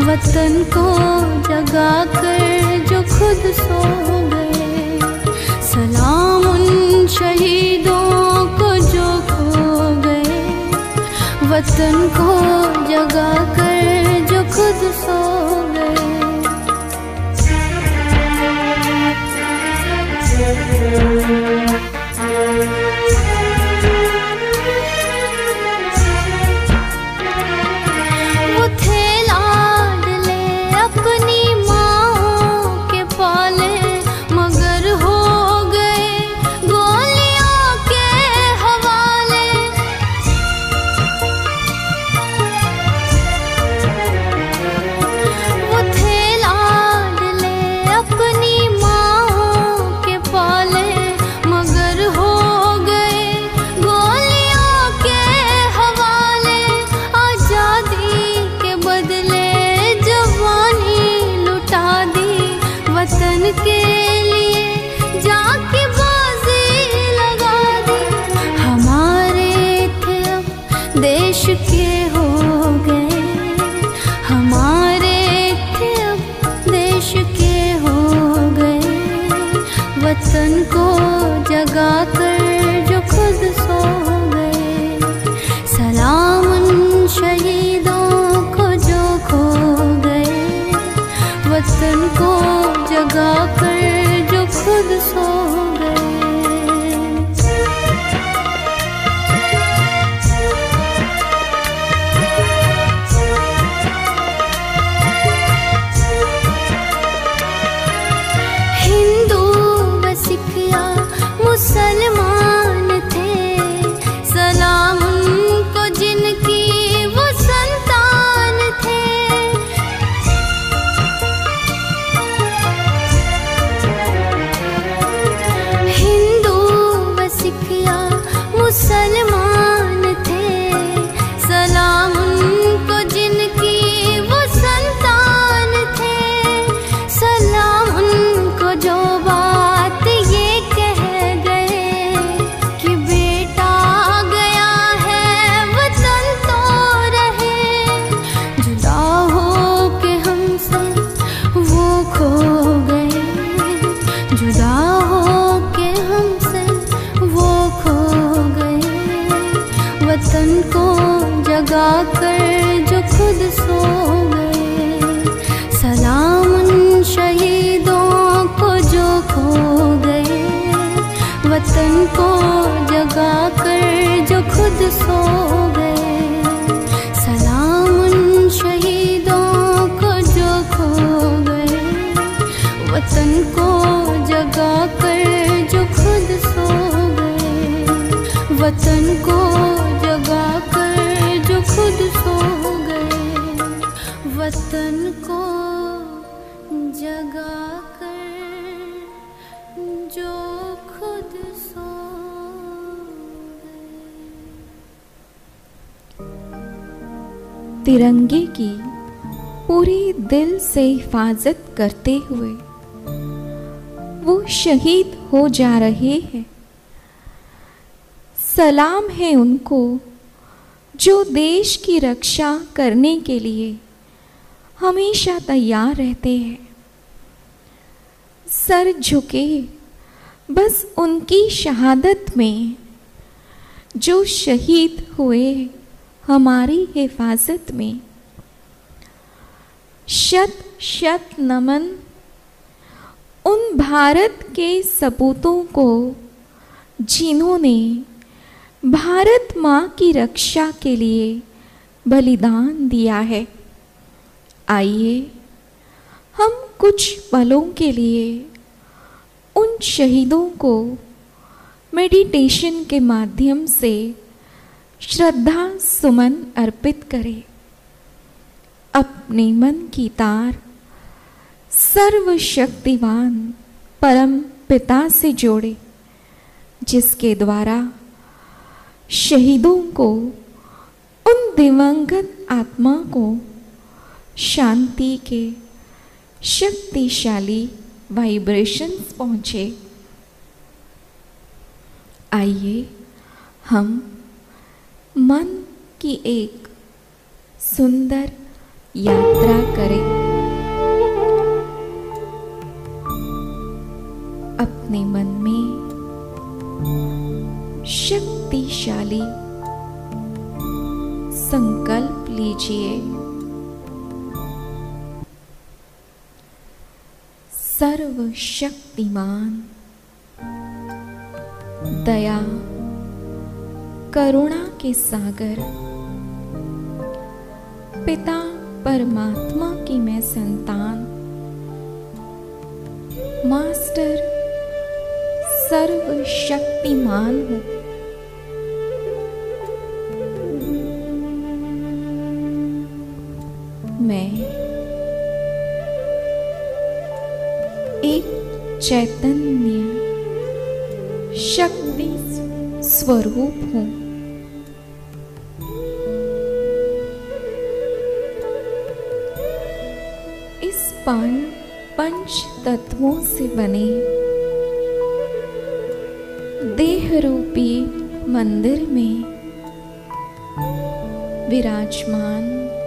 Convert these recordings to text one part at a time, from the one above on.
वतन को जगा कर जो खुद सो गए। सलाम उन शहीदों को जो खो गए। वतन को जगा कर जो खुद सो गए। वो थे लाडले अपनी माँ के पाले, मगर हो गए गोलियों के हवाले। वो थे लाडले अपनी माँ के पाले, मगर हो गए गोलियों के हवाले। आजादी के बदले जवानी लुटा दी, वतन के लिए जाके बाजी लगा दी। हमारे थे अब देश के हो गए। हमारे थे अब देश के हो गए। वतन को जगा कर जो खुद सो गए। सलाम उन शहीदों को जो खो गए। वतन को जगा कर जो खुद सो गए। हिंदू व सिख या मुसलमान थे, सलाम उनको जिनकी वो संतान थे। हिंदू व सिख या मुसलमान थे, सलाम उनको जिनकी वो संतान थे। सलाम उनको जो बात ये कह गए कि बेटा गया है वतन तो रहे। जुदा हो के हमसे वो खो गए। जुदा हो के हमसे वो खो गए। वतन को जगा कर जो खुद सो गए। सलाम उन शहीदों को जो खो गए। वतन को जगा कर जो खुद सो गए। सलाम उन शहीदों को जो खो गए। वतन को जगा कर जो खुद सो गए। वतन को जगा कर जो खुद सो गए। वतन को जगा कर जो खुद सो गए। तिरंगे की पूरे दिल से हिफाजत करते हुए वो शहीद हो जा रहे हैं। सलाम है उनको जो देश की रक्षा करने के लिए हमेशा तैयार रहते हैं। सर झुके बस उनकी शहादत में, जो शहीद हुए हमारी हिफाजत में। शत शत नमन उन भारत के सपूतों को जिन्होंने भारत माँ की रक्षा के लिए बलिदान दिया है। आइए हम कुछ पलों के लिए उन शहीदों को मेडिटेशन के माध्यम से श्रद्धा सुमन अर्पित करें। अपने मन की तार सर्वशक्तिवान परम पिता से जोड़े, जिसके द्वारा शहीदों को, उन दिवंगत आत्मा को शांति के शक्तिशाली वाइब्रेशंस पहुँचे। आइए हम मन की एक सुंदर यात्रा करें। अपने मन में शक्तिशाली संकल्प लीजिए। सर्वशक्तिमान, दया करुणा के सागर पिता परमात्मा की मैं संतान, मास्टर सर्वशक्तिमान हूँ। मैं एक चैतन्य शक्ति स्वरूप हूँ। इस पंच तत्वों से बने देह रूपी मंदिर में विराजमान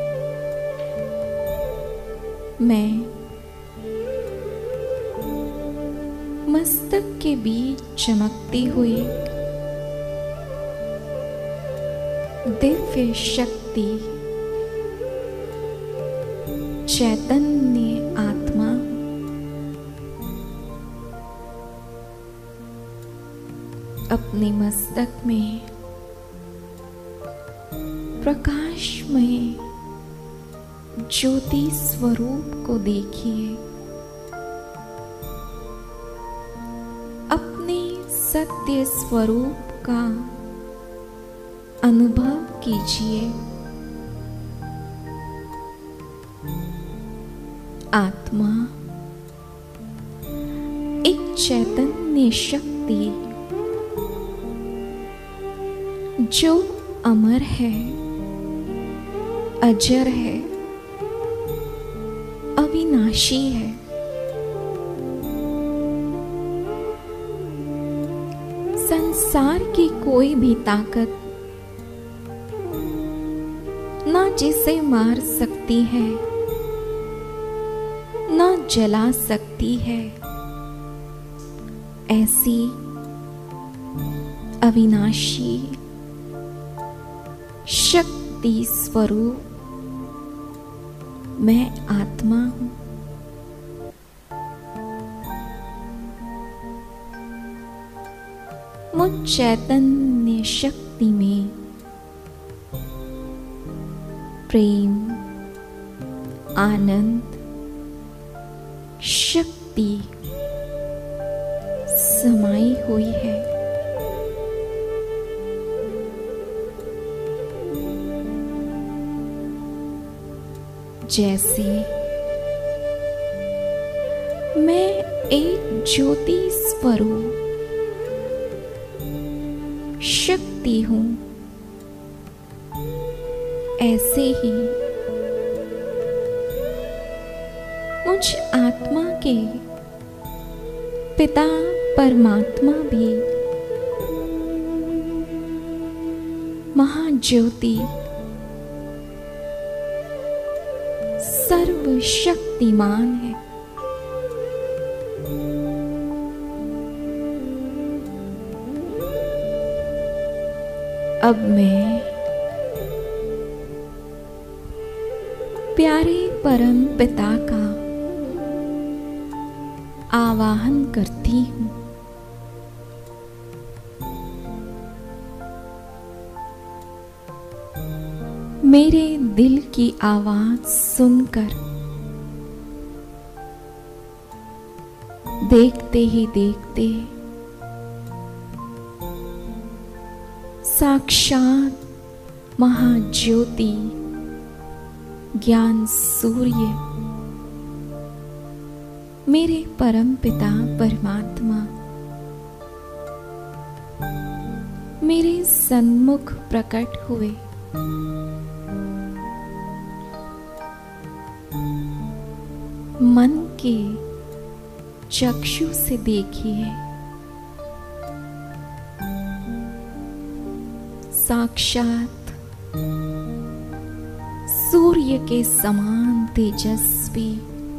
मैं मस्तक के बीच चमकती हुई दिव्य शक्ति चैतन्य आत्मा, अपने मस्तक में प्रकाशमय ज्योति स्वरूप को देखिए। अपने सत्य स्वरूप का अनुभव कीजिए। आत्मा एक चैतन्य शक्ति जो अमर है, अजर है, अविनाशी है। संसार की कोई भी ताकत ना जिसे मार सकती है, ना जला सकती है। ऐसी अविनाशी शक्ति स्वरूप मैं आत्मा हूँ। मुझ चैतन्य शक्ति में प्रेम, आनंद, शक्ति समाई हुई है। जैसे मैं एक ज्योति स्वरूप शक्ति हूँ, ऐसे ही मुझ आत्मा के पिता परमात्मा भी महाज्योति सर्वशक्तिमान है। अब मैं प्यारे परम पिता का आवाहन करती हूँ। मेरे दिल की आवाज सुनकर देखते ही देखते साक्षात महाज्योति ज्ञान सूर्य मेरे परम पिता परमात्मा मेरे सन्मुख प्रकट हुए। मन के चक्षु से देखिए, साक्षात सूर्य के समान तेजस्वी,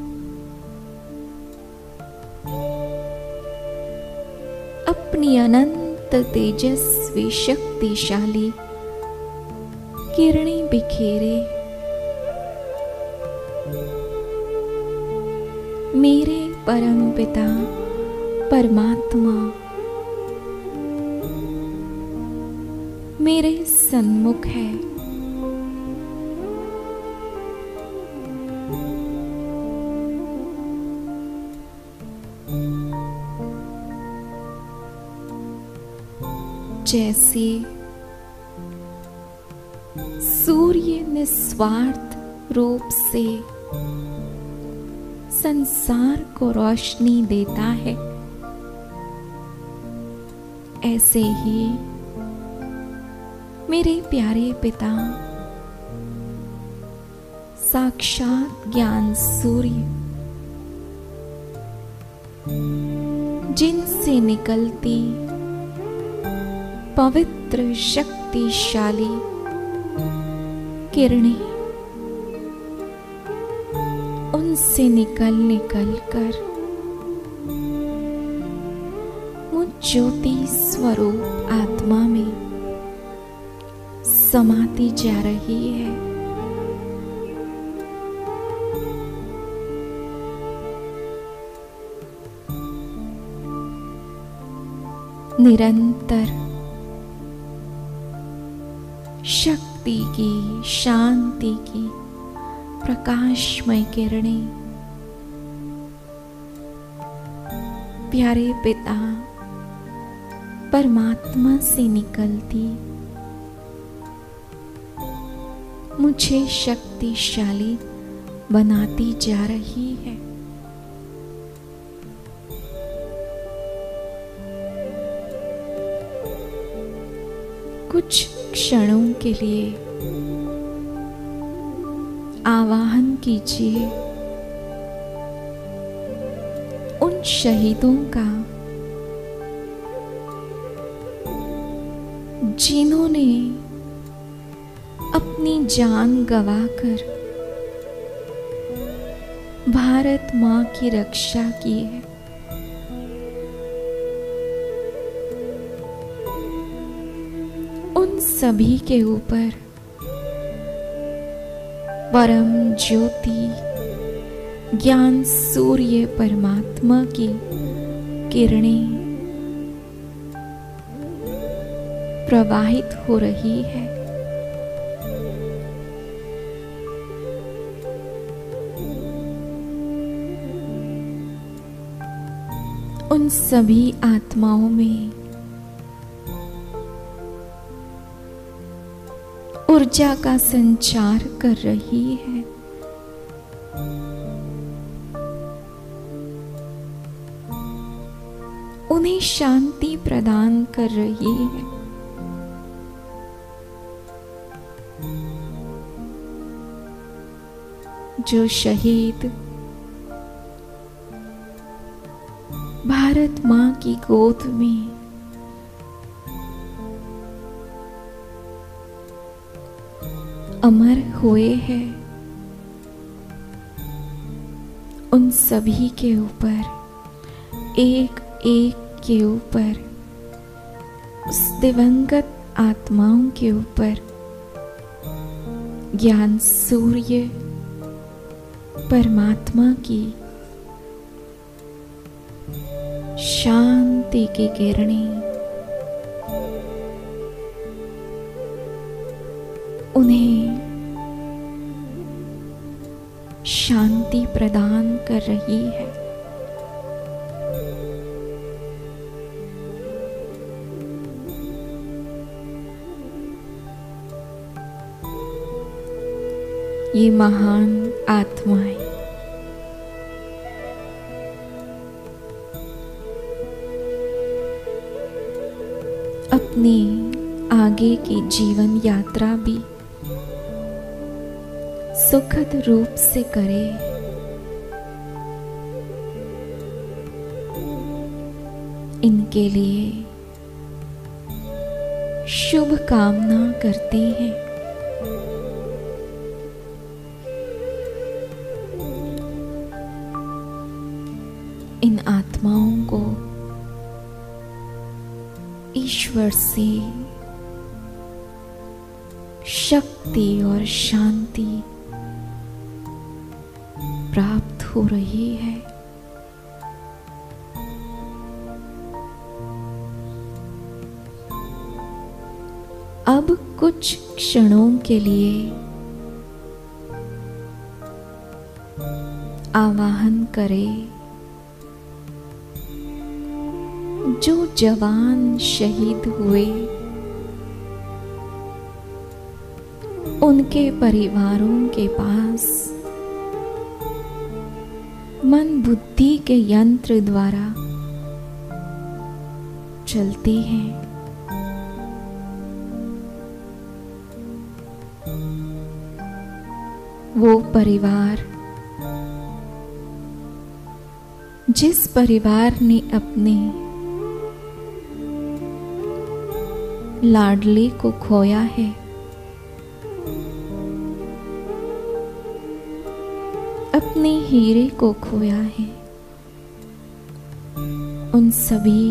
अपनी अनंत तेजस्वी शक्तिशाली किरणें बिखेरे मेरे परम पिता परमात्मा मेरे सन्मुख है। जैसे सूर्य निस्वार्थ रूप से संसार को रोशनी देता है, ऐसे ही मेरे प्यारे पिता साक्षात ज्ञान सूर्य, जिनसे निकलती पवित्र शक्तिशाली किरणें उनसे निकल कर मुझ ज्योति स्वरूप आत्मा में समाती जा रही है। निरंतर शक्ति की, शांति की प्रकाशमय किरणें प्यारे पिता परमात्मा से निकलती मुझे शक्तिशाली बनाती जा रही है। कुछ क्षणों के लिए आवाहन कीजिए उन शहीदों का जिन्होंने अपनी जान गंवाकर भारत मां की रक्षा की है। उन सभी के ऊपर परम ज्योति ज्ञान सूर्य परमात्मा की किरणें प्रवाहित हो रही है। उन सभी आत्माओं में ऊर्जा का संचार कर रही है। उन्हें शांति प्रदान कर रही है। जो शहीद भारत मां की गोद में अमर हुए हैं, उन सभी के ऊपर एक एक के ऊपर उस दिवंगत आत्माओं के ऊपर ज्ञान सूर्य परमात्मा की शांति की किरणें उन्हें शांति प्रदान कर रही है। ये महान आत्माएं अपनी आगे की जीवन यात्रा भी सुखद रूप से करे। इनके लिए शुभ कामना करते हैं। इन आत्माओं को ईश्वर से शक्ति और शांति प्राप्त हो रही है। अब कुछ क्षणों के लिए आवाहन करें जो जवान शहीद हुए उनके परिवारों के पास मन बुद्धि के यंत्र द्वारा चलते हैं। वो परिवार जिस परिवार ने अपने लाडले को खोया है, अपने हीरे को खोया है, उन सभी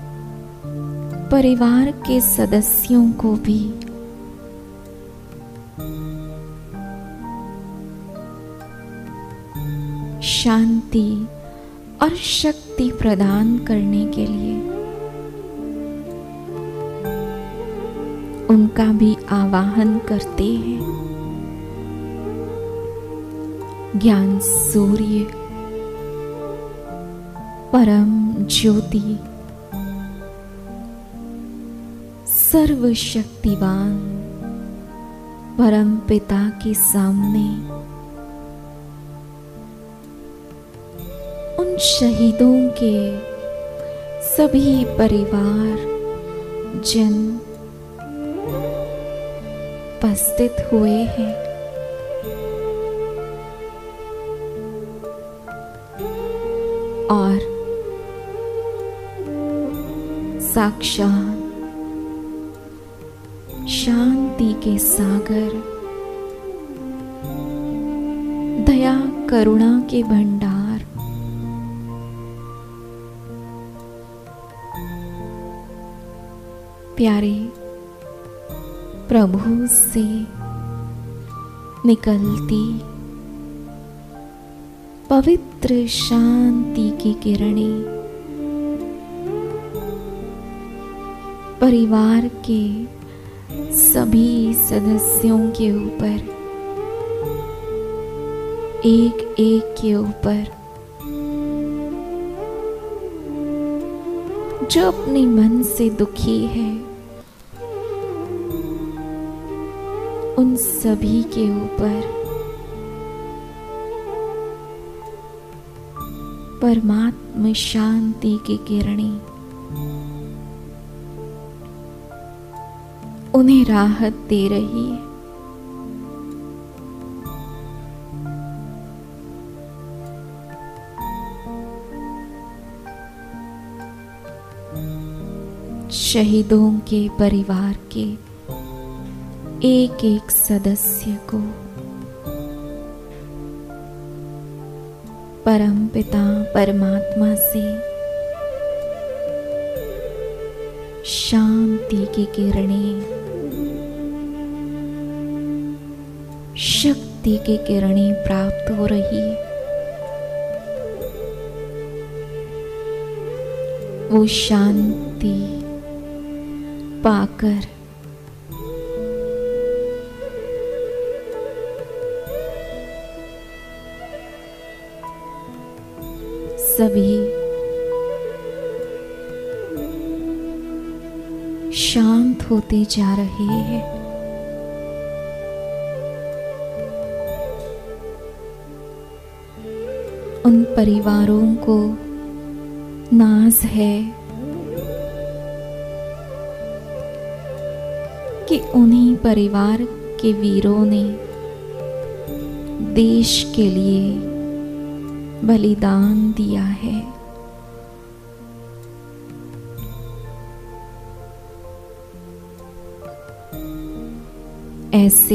परिवार के सदस्यों को भी शांति और शक्ति प्रदान करने के लिए उनका भी आवाहन करते हैं। ज्ञान सूर्य परम ज्योति सर्वशक्तिवान परम पिता के सामने उन शहीदों के सभी परिवार जन उपस्थित हुए हैं। और साक्षात शांति के सागर दया करुणा के भंडार प्यारे प्रभु से निकलती पवित्र शांति की किरणें परिवार के सभी सदस्यों के ऊपर, एक एक के ऊपर, जो अपने मन से दुखी है उन सभी के ऊपर परमात्मा शांति की किरणें उन्हें राहत दे रही है। शहीदों के परिवार के एक एक सदस्य को परम पिता परमात्मा से शांति की किरणें, शक्ति की किरणें प्राप्त हो रही है। वो शांति पाकर सभी शांत होते जा रहे हैं। उन परिवारों को नाज है कि उन्हीं परिवार के वीरों ने देश के लिए बलिदान दिया है। ऐसे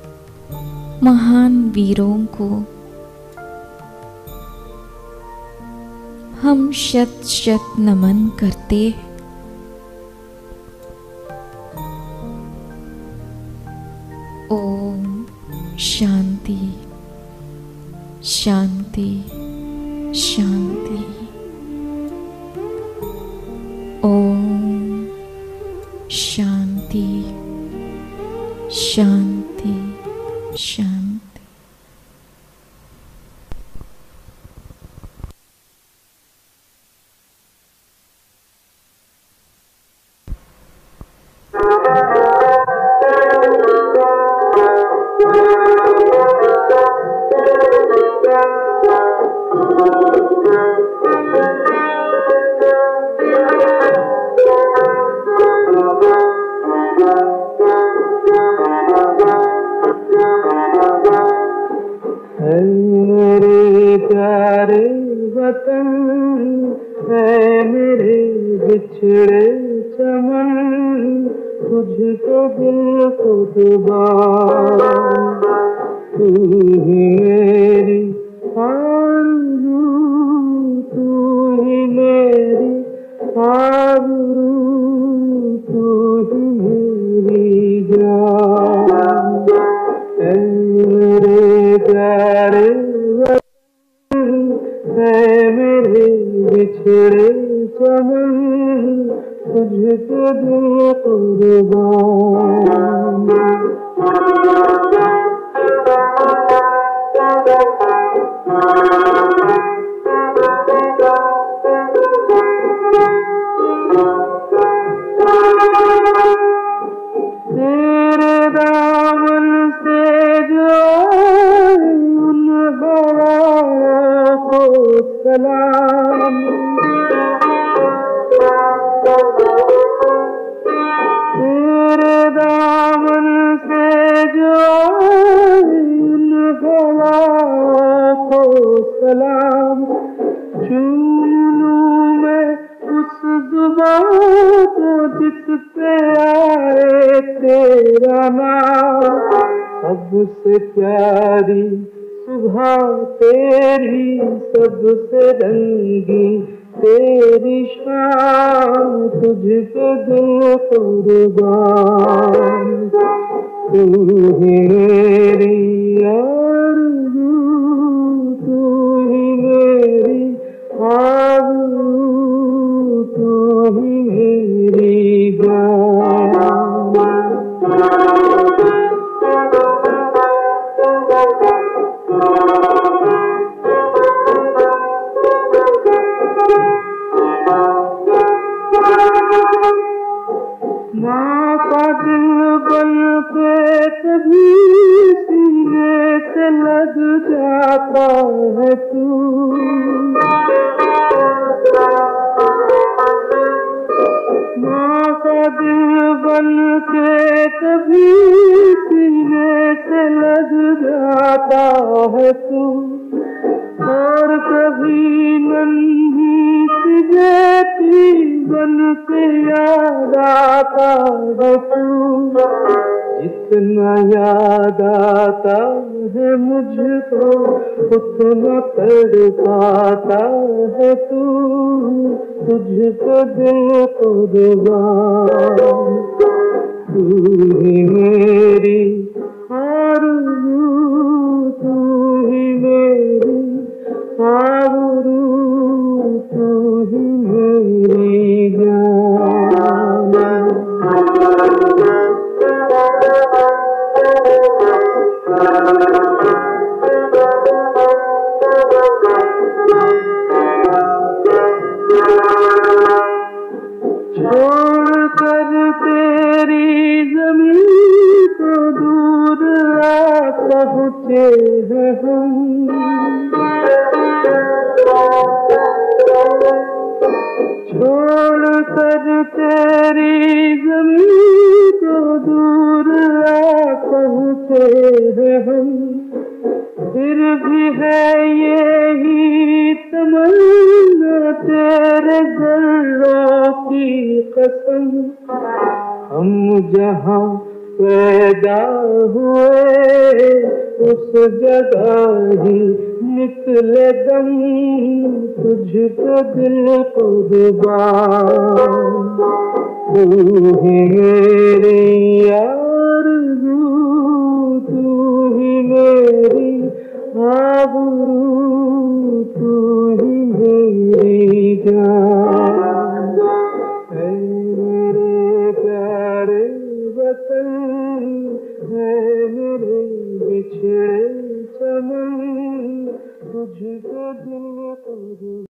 महान वीरों को हम शत शत नमन करते हैं। ओम शांति शांति शांति। ओम शांति शांति शांति। सबसे प्यारी सुबह तेरी, सबसे रंगी तेरी शान, तुझको दिल कुर्बान। तू ही मेरी आरज़ू, तू ही मेरी आरज़ू, तू ही मेरी जान। माँ का दिल बन के कभी सीने से लग जाता है तू, माँ का दिल बन के कभी सीने से लग जाता है तू, और कभी नन्ही सी बेटी बन के याद आता है तू। जितना याद आता है मुझको उतना तड़पाता है तू, तुझको दिल कुर्बान। तू ही मेरी आरज़ू, तू ही मेरी आबरू, तू ही मेरी जान। छोड़ कर तेरी ज़मीन को दूर आ पहुँचे हैं हम, छोड़ कर तेरी ज़मीन को दूर आ पहुँचे हैं हम, फिर भी है यही तमन्ना तेरे गलों की कसम। हम जहाँ पैदा हुए उस जगह ही निकले दम तुझको दिल कुर्बान, तू ही मेरी आरज़ू, तू ही मेरी आबरू, तू ही मेरी जान। ऐ मेरे प्यारे वतन, ऐ मेरे बिछड़े चमन, तुझको दिल कुर्बान।